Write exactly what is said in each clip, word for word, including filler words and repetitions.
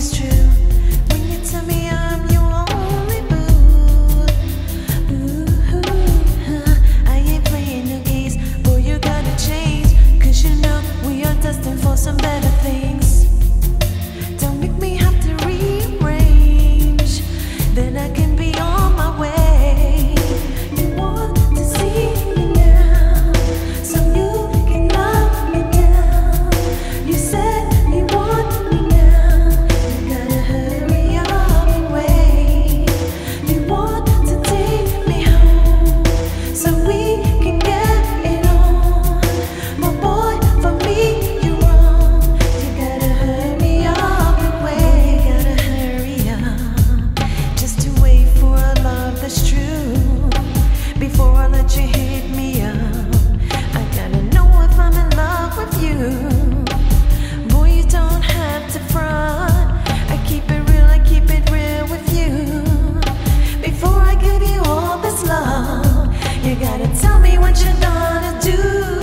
it's true when you tell me I'm your only boo. Ooh, I ain't playing no games, boy, you gotta change, 'cause you know we are destined for some better things. Don't make me have to rearrange, then I can be on my way. You want to see me now, so you can love me down. You said you want me now, you gotta hurry up and wait. You want to take me home, so we can get it on. My boy, for me, you're wrong. You gotta hurry up and wait. You gotta hurry up, just to wait for a love that's true. Before I let you hit me up, I gotta know if I'm in love with you. Boy, you don't have to front. I keep it real, I keep it real with you. Before I give you all this love, you gotta tell me what you're gonna do.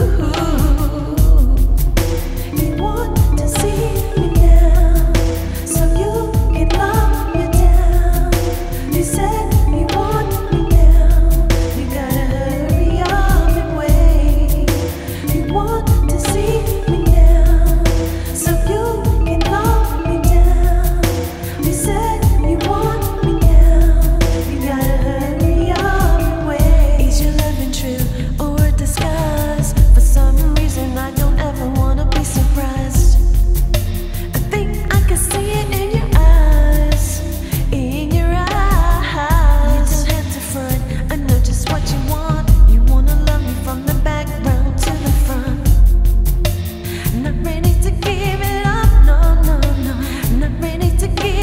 You want to see me now, so you can love me down. You said you want me now, you gotta hurry up and wait. You want to see me now, so you can love me down. You said you want me now, you gotta hurry up and wait. Is your loving true or a disguise? For some reason I don't ever wanna be surprised. I think I can see it in your eyes, in your eyes. You don't have to front, I know just what you want. You wanna love me from the background to the front. Not ready to give it up, no, no, no. Not ready to give